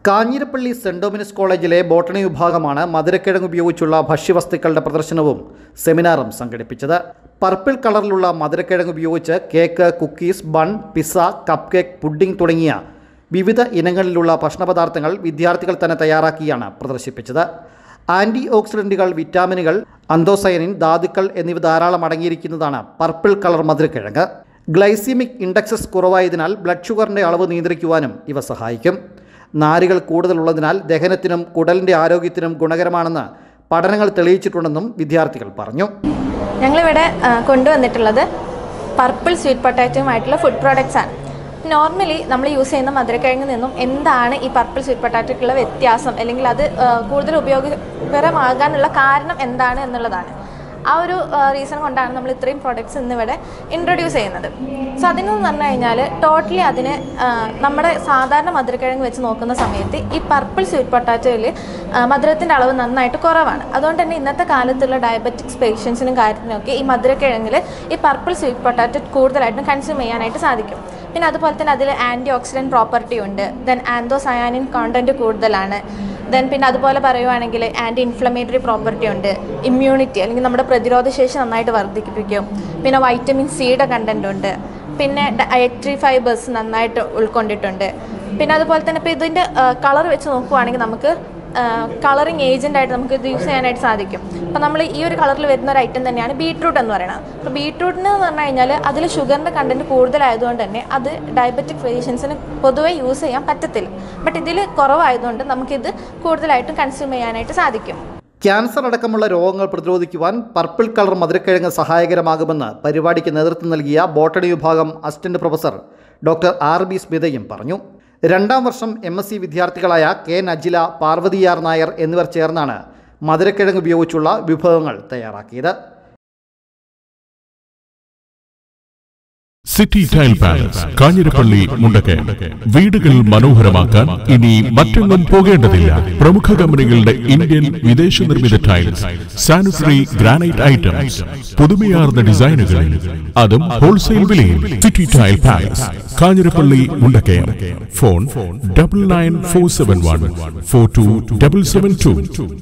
Kanjirappally saint Dominic's കോളേജിലെ botany വിഭാഗമാണ് മധുരക്കിഴങ്ങ് ഉപയോഗിച്ചുള്ള ഭക്ഷ്യവസ്തുക്കളുടെ പ്രദർശനവും സെമിനാറും സംഘടിപ്പിച്ചത്. പർപ്പിൾ കളറിലുള്ള മധുരക്കിഴങ്ങ് ഉപയോഗിച്ച് cake, cookies, bun, pizza, cup cake, pudding തുടങ്ങിയ വിവിധ ഇനങ്ങളിലുള്ള ഭക്ഷണപദാർത്ഥങ്ങൾ വിദ്യാർത്ഥികൾ തന്നെ തയ്യാറാക്കിയാണ് പ്രദർശിപ്പിച്ചത്. ആൻറ്റി ഓക്സിഡൻറ്റുകൾ, വിറ്റാമിനുകൾ, അന്തോസയനിൻ, ധാതുക്കൾ എന്നിവ ധാരാളം അടങ്ങിയിരിക്കുന്നതാണ് പർപ്പിൾ കളർ മധുരക്കിഴങ്ങ്. ഗ്ലൈസീമിക് ഇൻഡെക്സസ് കുറവായതിനാൽ ബ്ലഡ് ഷുഗറിൻ്റെ അളവ് നിയന്ത്രിക്കുവാനും ഇവ സഹായിക്കും. നാരുകൾ കൂടുതലുള്ളതിനാൽ ദഹനത്തിനും കുടലിൻ്റെ ആരോഗ്യത്തിനും ഗുണകരമാണെന്ന് പഠനങ്ങൾ തെളിയിച്ചിട്ടുണ്ടെന്നും വിദ്യാർത്ഥികൾ പറഞ്ഞു. ഞങ്ങളിവിടെ കൊണ്ടുവന്നിട്ടുള്ളത് പർപ്പിൾ സ്വീറ്റ് പൊട്ടാറ്റോയുമായിട്ടുള്ള ഫുഡ് പ്രോഡക്റ്റ്സ് ആണ്. നോർമലി നമ്മൾ യൂസ് ചെയ്യുന്ന മധുരക്കിഴങ്ങിൽ നിന്നും എന്താണ് ഈ പർപ്പിൾ സ്വീറ്റ് പൊട്ടാറ്റോയ്ക്കുള്ള വ്യത്യാസം, അല്ലെങ്കിൽ അത് കൂടുതൽ ഉപയോഗകരമാകാനുള്ള കാരണം എന്താണ് എന്നുള്ളതാണ്. ആ ഒരു റീസൺ കൊണ്ടാണ് നമ്മൾ ഇത്രയും പ്രോഡക്റ്റ്സ് ഇന്നിവിടെ ഇൻട്രൊഡ്യൂസ് ചെയ്യുന്നത്. സോ അതിനെന്ന് പറഞ്ഞു കഴിഞ്ഞാൽ ടോട്ടലി അതിന് നമ്മുടെ സാധാരണ മധുരക്കിഴങ്ങ് വെച്ച് നോക്കുന്ന സമയത്ത് ഈ പർപ്പിൾ സ്വീറ്റ് പൊട്ടാറ്റോയിൽ മധുരത്തിൻ്റെ അളവ് നന്നായിട്ട് കുറവാണ്. അതുകൊണ്ട് തന്നെ ഇന്നത്തെ കാലത്തുള്ള ഡയബറ്റിക്സ് പേഷ്യൻസിനും കാര്യത്തിനൊക്കെ ഈ മധുരക്കിഴങ്ങിൽ ഈ പർപ്പിൾ സ്വീറ്റ് പൊട്ടാറ്റോ കൂടുതലായിട്ടും കൺസ്യൂം ചെയ്യാനായിട്ട് സാധിക്കും. പിന്നെ അതുപോലെ തന്നെ അതിൽ ആൻറ്റി ഓക്സിഡൻറ്റ് പ്രോപ്പർട്ടി ഉണ്ട്. ദെൻ ആന്തോസയാനിൻ കോണ്ടൻറ്റ് കൂടുതലാണ്. പിന്നെ അതുപോലെ പറയുവാണെങ്കിൽ ആൻറ്റി ഇൻഫ്ലമേറ്ററി പ്രോപ്പർട്ടി ഉണ്ട്. ഇമ്മ്യൂണിറ്റി അല്ലെങ്കിൽ നമ്മുടെ പ്രതിരോധശേഷി നന്നായിട്ട് വർദ്ധിപ്പിക്കും. പിന്നെ വൈറ്റമിൻ സിയുടെ കണ്ടൻറ്റ് ഉണ്ട്. പിന്നെ ഡയറ്ററി ഫൈബേഴ്സ് നന്നായിട്ട് ഉൾക്കൊണ്ടിട്ടുണ്ട്. പിന്നെ അതുപോലെ തന്നെ ഇപ്പോൾ ഇതിൻ്റെ കളർ വെച്ച് നോക്കുവാണെങ്കിൽ നമുക്ക് കളറിങ് ഏജൻ്റായിട്ട് നമുക്ക് ഇത് യൂസ് ചെയ്യാനായിട്ട് സാധിക്കും. അപ്പോൾ നമ്മൾ ഈ ഒരു കളറിൽ വരുന്ന ഒരു ഐറ്റം തന്നെയാണ് ബീട്രൂട്ട് എന്ന് പറയുന്നത്. അപ്പോൾ ബീട്രൂട്ടിന് എന്ന് പറഞ്ഞു കഴിഞ്ഞാൽ അതിൽ ഷുഗറിൻ്റെ കണ്ടൻറ്റ് കൂടുതലായതുകൊണ്ട് തന്നെ അത് ഡയബറ്റിക് പേഷ്യൻസിന് പൊതുവെ യൂസ് ചെയ്യാൻ പറ്റത്തില്ല. ബട്ട് ഇതിൽ കുറവായതുകൊണ്ട് നമുക്കിത് കൂടുതലായിട്ടും കൺസ്യൂം ചെയ്യാനായിട്ട് സാധിക്കും. ക്യാൻസർ അടക്കമുള്ള രോഗങ്ങൾ പ്രതിരോധിക്കുവാൻ പർപ്പിൾ കളർ മധുരക്കിഴങ്ങ് സഹായകരമാകുമെന്ന് പരിപാടിക്ക് നേതൃത്വം നൽകിയ ബോട്ടണി വിഭാഗം അസിസ്റ്റന്റ് പ്രൊഫസർ ഡോക്ടർ RB സ്മിതയും പറഞ്ഞു. 2ാം വർഷം MSc വിദ്യാർത്ഥികളായ K നജില, പാർവതി ആർ നായർ എന്നിവർ ചേർന്നാണ് മധുരക്കിഴങ്ങ് ഉപയോഗിച്ചുള്ള വിഭവങ്ങൾ തയ്യാറാക്കിയത്. City tile palace, Kanjirappally, Mundakayam. വീടുകൾ മനോഹരമാക്കാൻ ഇനി മറ്റൊന്നും പോകേണ്ടതില്ല. പ്രമുഖ കമ്പനികളുടെ ഇന്ത്യൻ, വിദേശ നിർമ്മിത ടൈൽസ്, സാനിറ്ററി, ഗ്രാനൈറ്റ് ഐറ്റംസ്, പുതുമയാർന്ന ഡിസൈനുകളിൽ, അതും ഹോൾസെയിൽ വിലയിൽ. City tile palace, Kanjirappally, Mundakayam. Phone 9947142772.